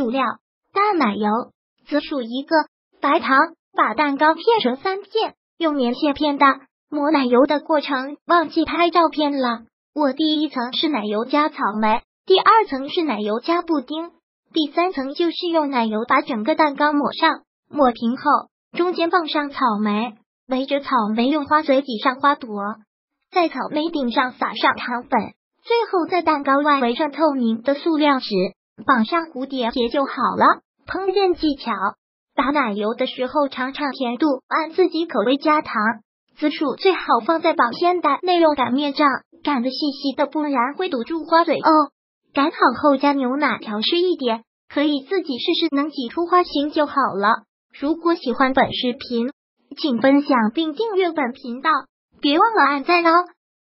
主料：大奶油、紫薯1个，白糖。把蛋糕片成3片，用棉线片的。抹奶油的过程忘记拍照片了。我第一层是奶油加草莓，第二层是奶油加布丁，第三层就是用奶油把整个蛋糕抹上。抹平后，中间放上草莓，围着草莓用花嘴挤上花朵，在草莓顶上撒上糖粉，最后在蛋糕外围上透明的塑料纸，绑上蝴蝶结就好了。烹饪技巧：打奶油的时候尝尝甜度，按自己口味加糖。紫薯最好放在保鲜袋内，用擀面杖擀得细细的，不然会堵住花嘴哦。擀好后加牛奶调试一点，可以自己试试，能挤出花形就好了。如果喜欢本视频，请分享并订阅本频道，别忘了按赞哦。